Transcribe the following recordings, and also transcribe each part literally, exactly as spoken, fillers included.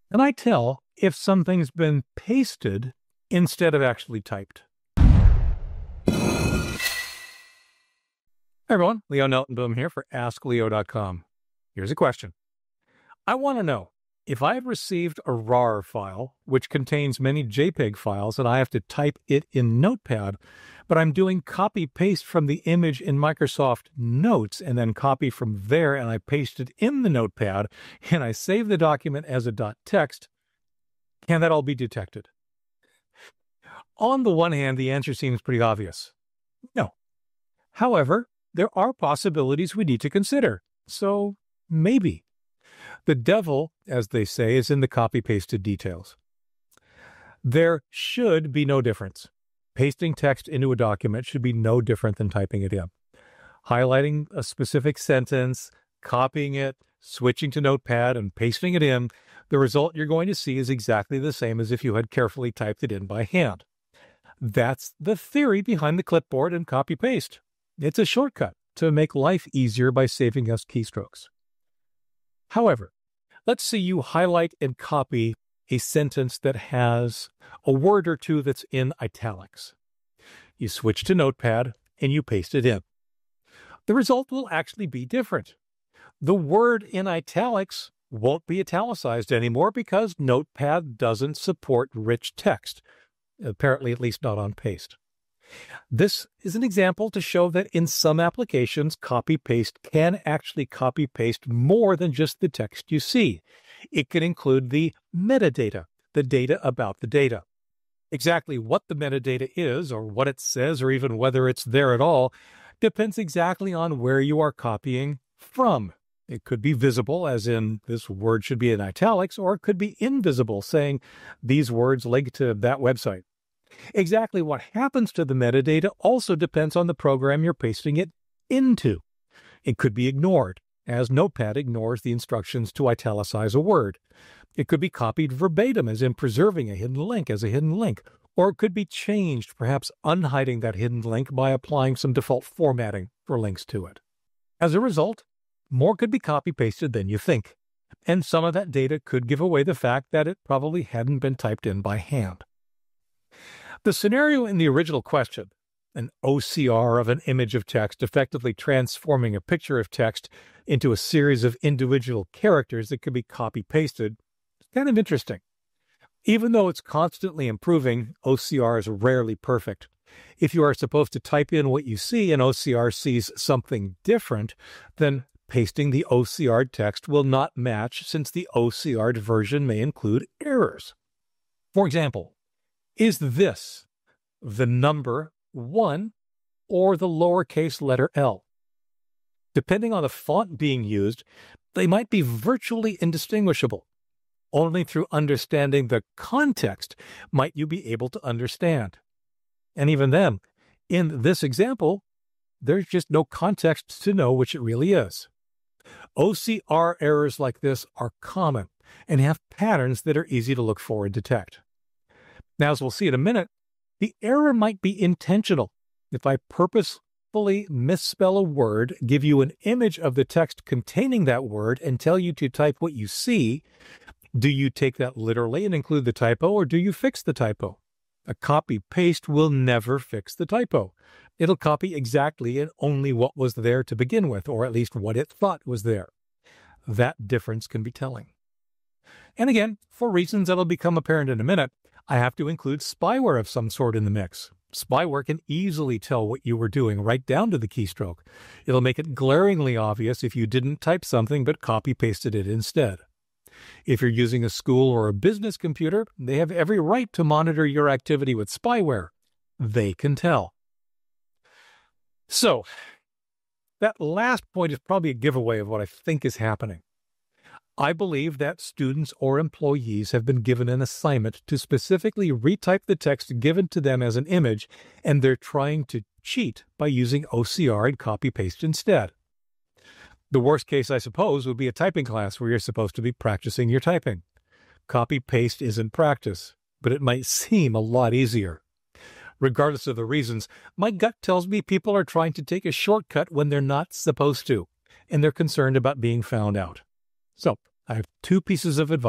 Can I tell if something's been pasted instead of actually typed? Hey everyone, Leo Neltonboom here for ask leo dot com. Here's a question. I want to know if I've received a RAR file, which contains many JPEG files, and I have to type it in Notepad, but I'm doing copy-paste from the image in Microsoft Notes and then copy from there and I paste it in the Notepad and I save the document as a .text, can that all be detected? On the one hand, the answer seems pretty obvious. No. However, there are possibilities we need to consider. So, maybe. The devil, as they say, is in the copy-pasted details. There should be no difference. Pasting text into a document should be no different than typing it in. Highlighting a specific sentence, copying it, switching to Notepad, and pasting it in, the result you're going to see is exactly the same as if you had carefully typed it in by hand. That's the theory behind the clipboard and copy-paste. It's a shortcut to make life easier by saving us keystrokes. However, let's say you highlight and copy a sentence that has a word or two that's in italics. You switch to Notepad and you paste it in. The result will actually be different. The word in italics won't be italicized anymore because Notepad doesn't support rich text, apparently at least not on paste. This is an example to show that in some applications, copy-paste can actually copy-paste more than just the text you see. It can include the metadata, the data about the data. Exactly what the metadata is, or what it says, or even whether it's there at all, depends exactly on where you are copying from. It could be visible, as in this word should be in italics, or it could be invisible, saying these words link to that website. Exactly what happens to the metadata also depends on the program you're pasting it into. It could be ignored, as Notepad ignores the instructions to italicize a word. It could be copied verbatim, as in preserving a hidden link as a hidden link, or it could be changed, perhaps unhiding that hidden link by applying some default formatting for links to it. As a result, more could be copy-pasted than you think, and some of that data could give away the fact that it probably hadn't been typed in by hand. The scenario in the original question, an O C R of an image of text effectively transforming a picture of text into a series of individual characters that could be copy-pasted, is kind of interesting. Even though it's constantly improving, O C R is rarely perfect. If you are supposed to type in what you see and O C R sees something different, then pasting the O C R'd text will not match since the O C R'd version may include errors. For example, is this the number one or the lowercase letter L? Depending on the font being used, they might be virtually indistinguishable. Only through understanding the context might you be able to understand. And even then, in this example, there's just no context to know which it really is. O C R errors like this are common and have patterns that are easy to look for and detect. Now, as we'll see in a minute, the error might be intentional. If I purposefully misspell a word, give you an image of the text containing that word, and tell you to type what you see, do you take that literally and include the typo, or do you fix the typo? A copy-paste will never fix the typo. It'll copy exactly and only what was there to begin with, or at least what it thought was there. That difference can be telling. And again, for reasons that'll become apparent in a minute, I have to include spyware of some sort in the mix. Spyware can easily tell what you were doing right down to the keystroke. It'll make it glaringly obvious if you didn't type something but copy-pasted it instead. If you're using a school or a business computer, they have every right to monitor your activity with spyware. They can tell. So, that last point is probably a giveaway of what I think is happening. I believe that students or employees have been given an assignment to specifically retype the text given to them as an image, and they're trying to cheat by using O C R and copy-paste instead. The worst case, I suppose, would be a typing class where you're supposed to be practicing your typing. Copy-paste isn't practice, but it might seem a lot easier. Regardless of the reasons, my gut tells me people are trying to take a shortcut when they're not supposed to, and they're concerned about being found out. So, I have two pieces of advice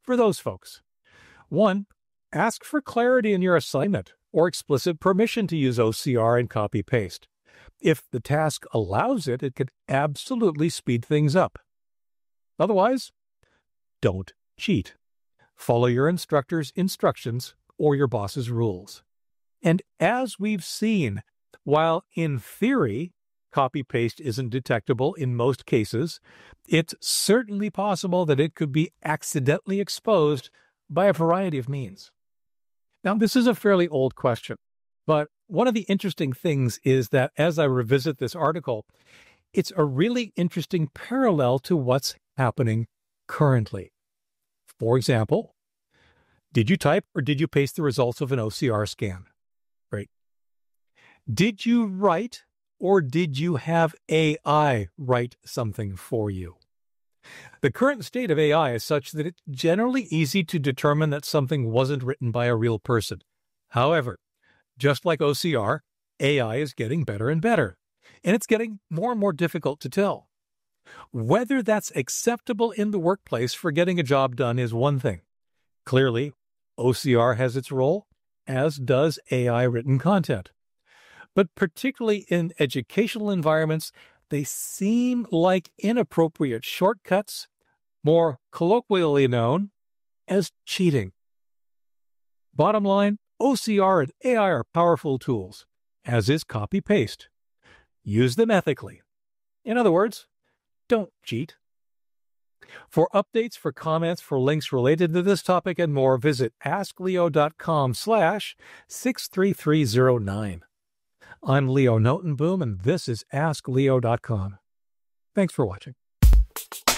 for those folks. One, ask for clarity in your assignment or explicit permission to use O C R and copy-paste. If the task allows it, it could absolutely speed things up. Otherwise, don't cheat. Follow your instructor's instructions or your boss's rules. And as we've seen, while in theory, copy-paste isn't detectable in most cases, it's certainly possible that it could be accidentally exposed by a variety of means. Now, this is a fairly old question, but one of the interesting things is that as I revisit this article, it's a really interesting parallel to what's happening currently. For example, did you type or did you paste the results of an O C R scan? Great. Did you write or did you have A I write something for you? The current state of A I is such that it's generally easy to determine that something wasn't written by a real person. However, just like O C R, A I is getting better and better, and it's getting more and more difficult to tell. Whether that's acceptable in the workplace for getting a job done is one thing. Clearly, O C R has its role, as does A I-written content. But particularly in educational environments, they seem like inappropriate shortcuts, more colloquially known as cheating. Bottom line, O C R and A I are powerful tools, as is copy-paste. Use them ethically. In other words, don't cheat. For updates, for comments, for links related to this topic and more, visit askleo.com slash 63309. I'm Leo Notenboom, and this is ask leo dot com. Thanks for watching.